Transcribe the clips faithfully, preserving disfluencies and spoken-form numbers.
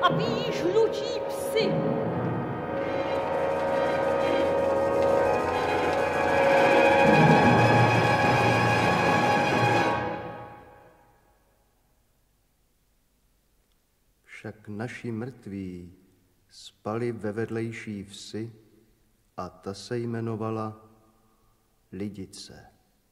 a pijí žlutí psy. Však naši mrtví spali ve vedlejší vsi a ta se jmenovala Lidice.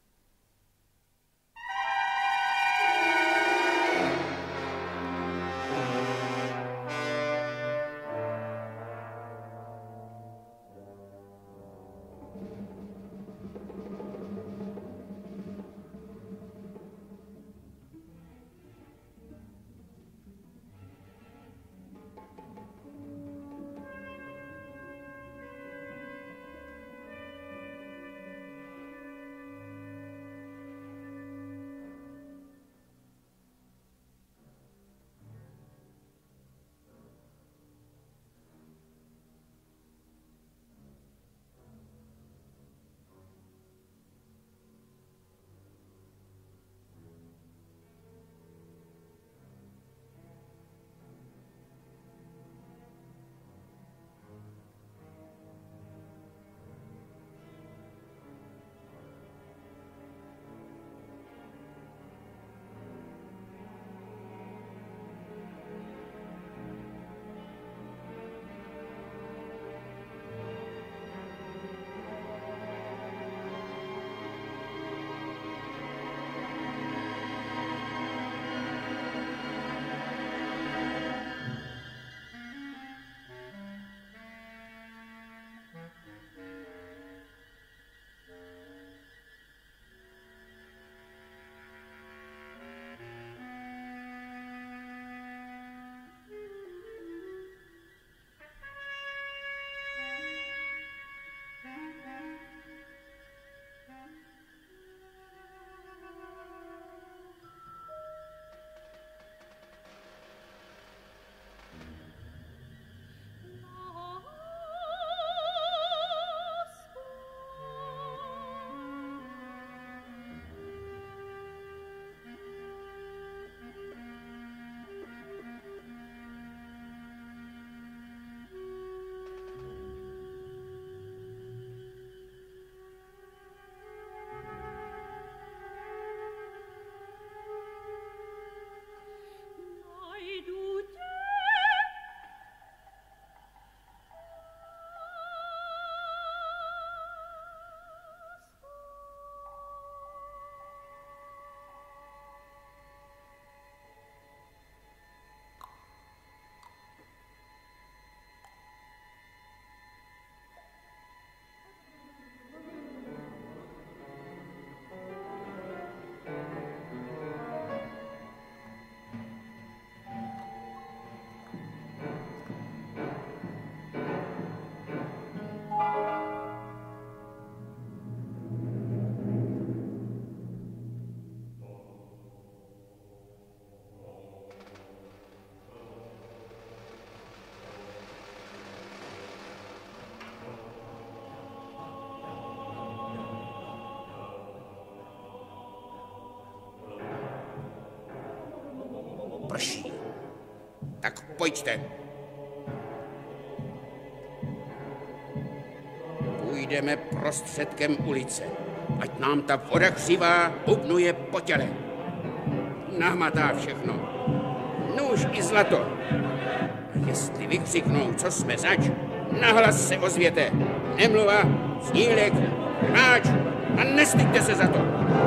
Prší. Tak pojďte. Půjdeme prostředkem ulice, ať nám ta voda křivá bubnuje po těle. Nahmatá všechno. Nůž i zlato. A jestli vykřiknou, co jsme zač, nahlas se ozvěte. Nemluva, snílek, hráč a nestyďte se za to.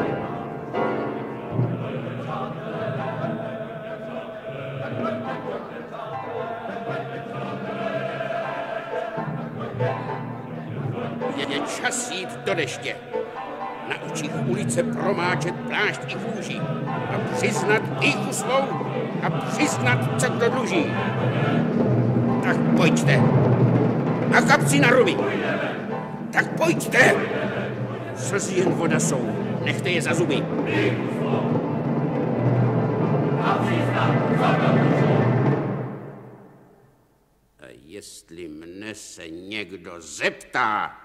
Je čas jít do deště. Na očích ulice promáčet plášť i kůži a přiznat pýchu svou a přiznat, co kdo dluží. Tak pojďte. Na kapci na ruby. Tak pojďte. Slzy jen voda jsou. Nechte je za zuby. A jestli mne se někdo zeptá,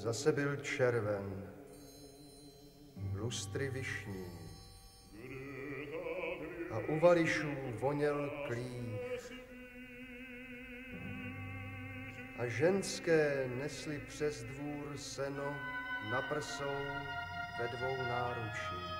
Zase byl červen, lustry vyšní a u vališů voněl klích. A ženské nesly přes dvůr seno na prsou ve dvou náručích.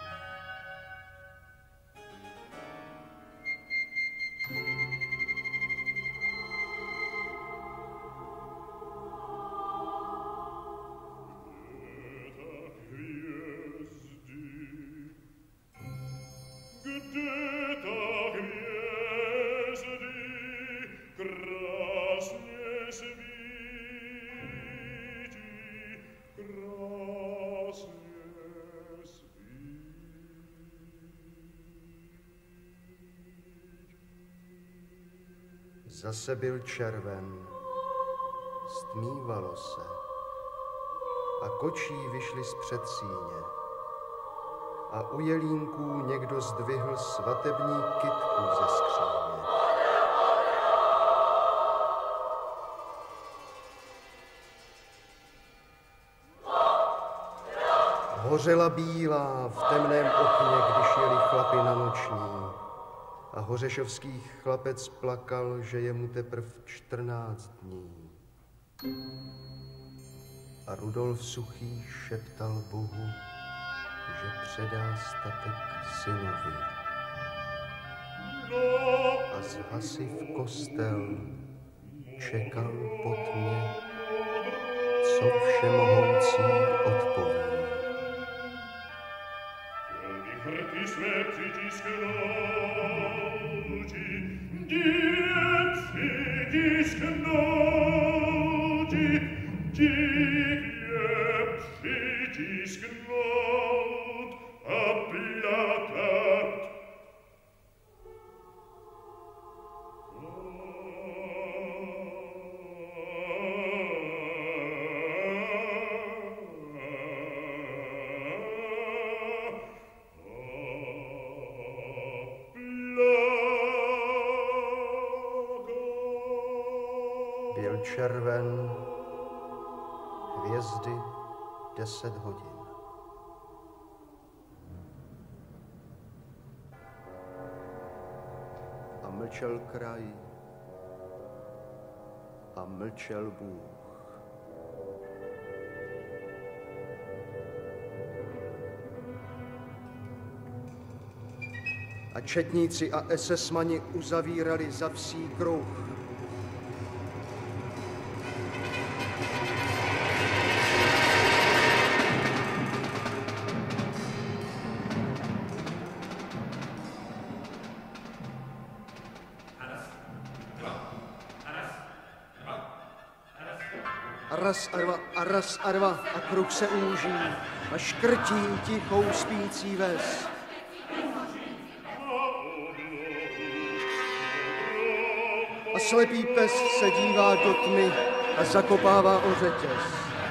Zase byl červen, stmívalo se a kočí vyšli z předsíně. A u jelínků někdo zdvihl svatební kytku ze skříně. Hořela bílá v temném okně, když jeli chlapi na noční. A hořešovský chlapec plakal, že je mu teprv čtrnáct dní. A Rudolf Suchý šeptal Bohu, že předá statek synovi. A zhasiv kostel čekal pod mě, co všemohoucí odpoví. Byl červen, hvězdy deset hodin. A mlčel kraj a mlčel Bůh. A četníci a esesmani uzavírali za vsí kruh. Aras arva, aras arva, a kruh se úží a škrtí tichou spící ves. A slepý pes se dívá do tmy a zakopává o řetěz.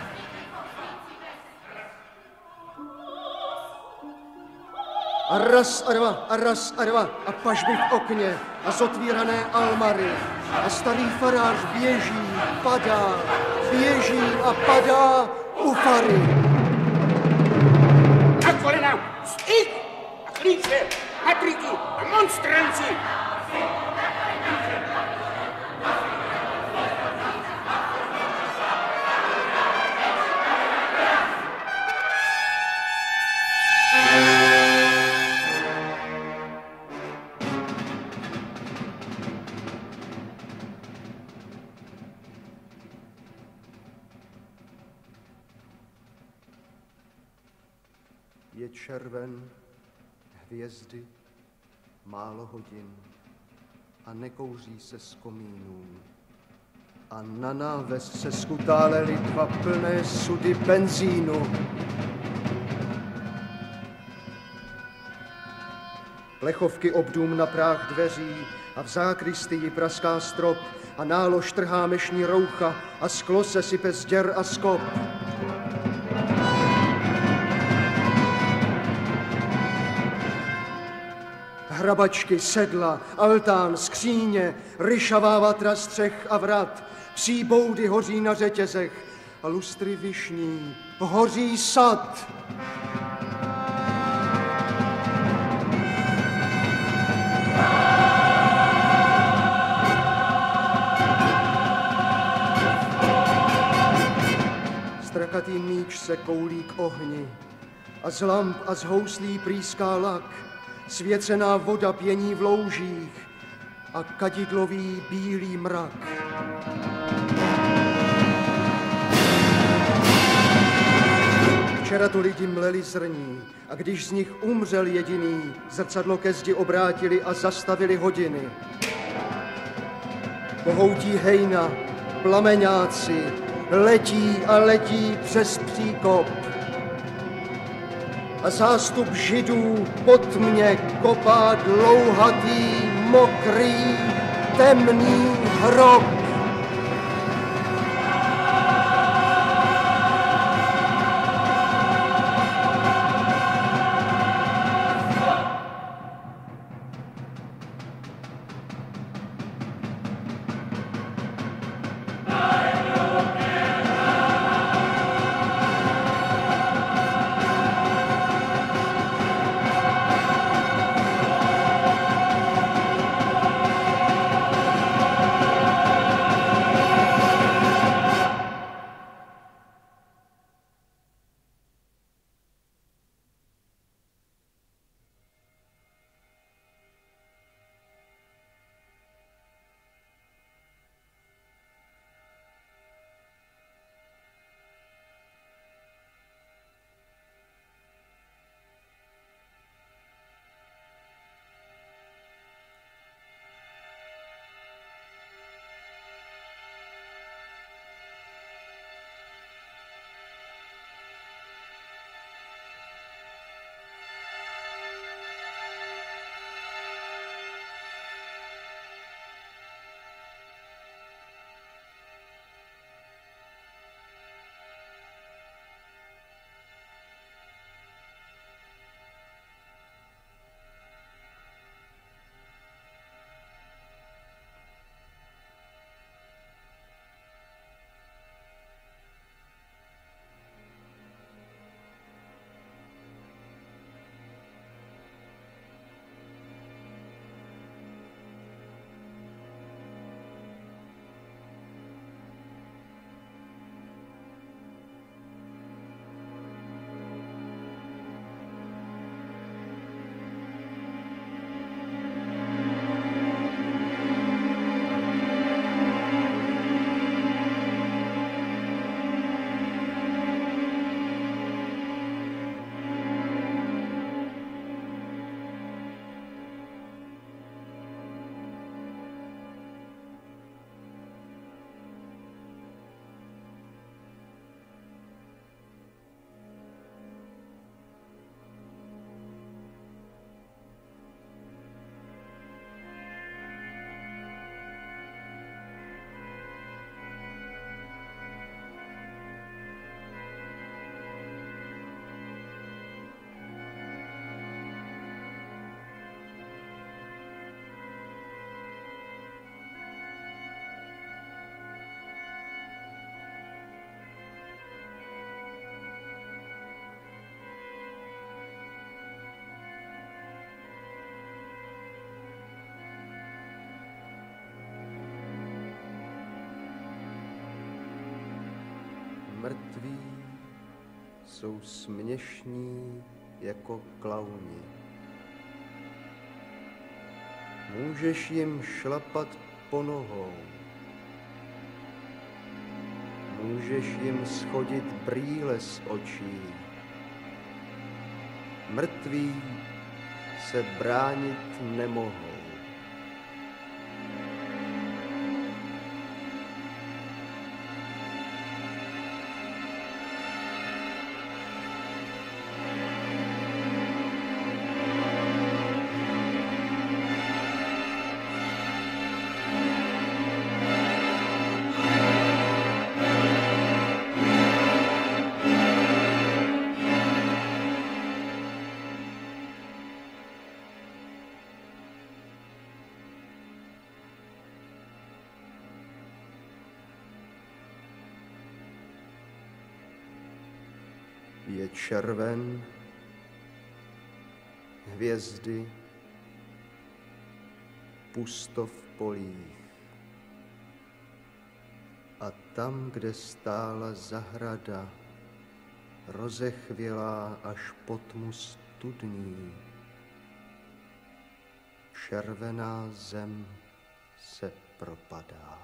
Aras arva, aras arva, a pažby v okně a zotvírané almary. A starý farář běží, padá, běží a padá u fary. Na kolena, stýk a klíče, matriky a monstranci. Je červen, hvězdy, málo hodin a nekouří se z komínů. A na náves se skutálely dva plné sudy benzínu. Plechovky obdům na práh dveří a v zákristii praská strop a nálož trhá mešní roucha a sklo se sype z děr a skop. Hrabačky, sedla, altán, skříně, ryšavá vatra střech a vrat, psí boudy hoří na řetězech a lustry višní, hoří sad. Strakatý míč se koulí k ohni a z lamp a z houslí prýská lak, svěcená voda pění v loužích a kadidlový bílý mrak. Včera tu lidi mleli zrní a když z nich umřel jediný, zrcadlo ke zdi obrátili a zastavili hodiny. Pohoutí hejna, plameňáci, letí a letí přes příkop. A zástup židů pod mě kopá dlouhatý, mokrý, temný hrob. Mrtví jsou směšní jako klauni. Můžeš jim šlapat po nohou. Můžeš jim schodit brýle z očí. Mrtví se bránit nemohou. je červen, hvězdy, pusto v polích. A tam, kde stála zahrada, rozechvělá až po tmu studní, červená zem se propadá.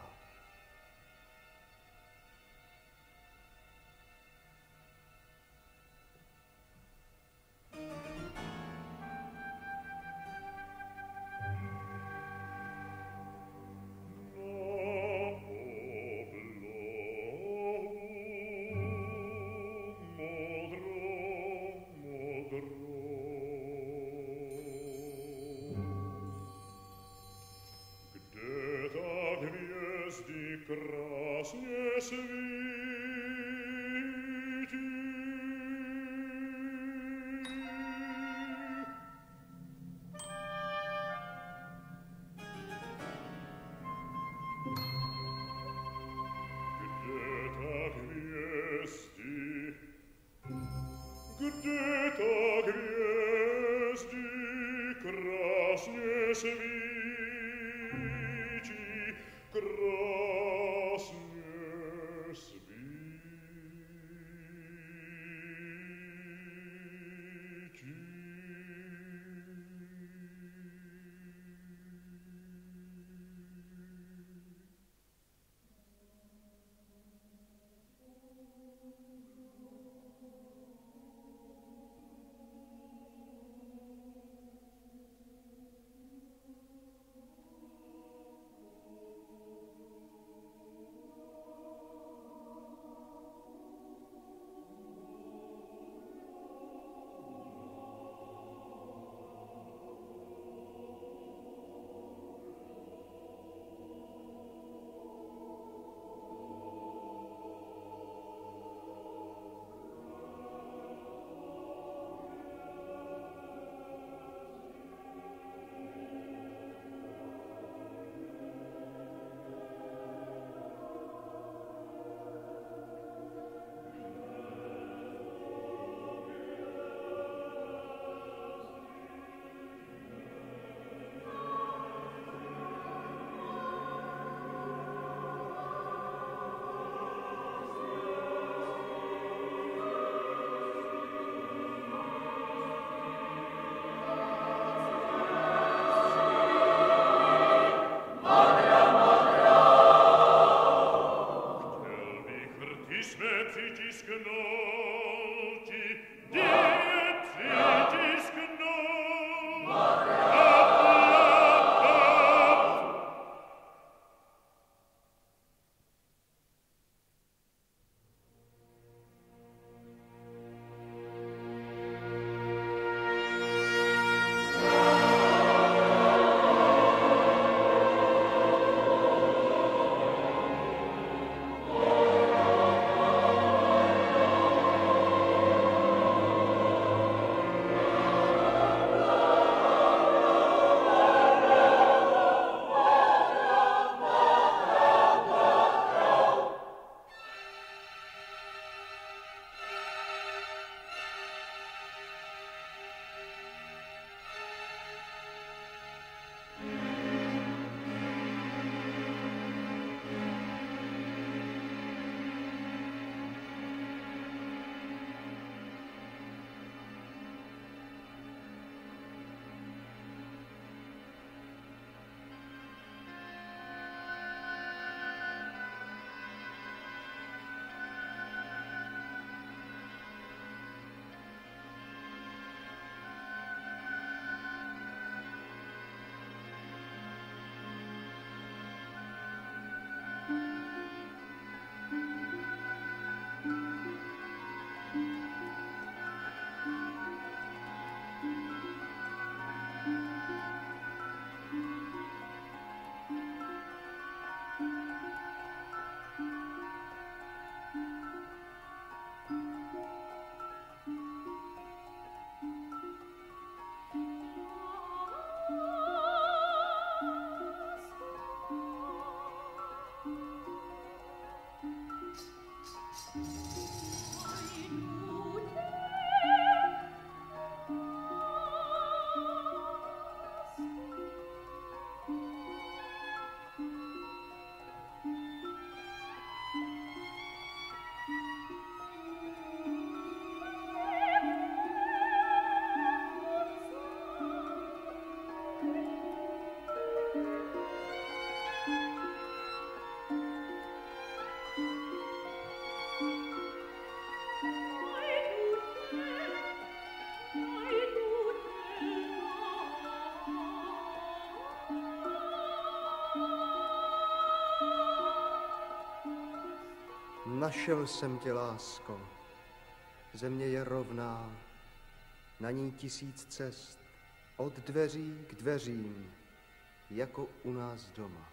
Našel jsem tě, lásko. Země je rovná, na ní tisíc cest, od dveří k dveřím, jako u nás doma.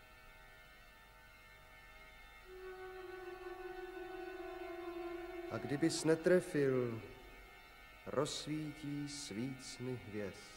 A kdybys netrefil, rozsvítí svícny hvězd.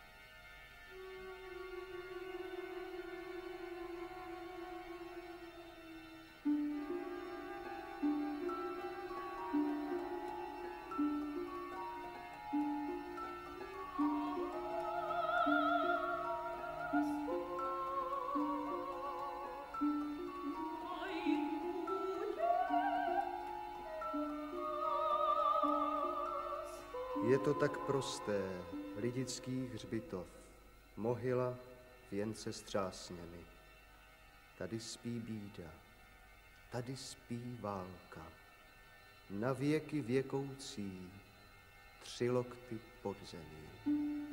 Je to tak prosté, lidický hřbitov, mohyla věnce s třásněmi. Tady spí bída, tady spí válka, na věky věkoucí, tři lokty pod zemí.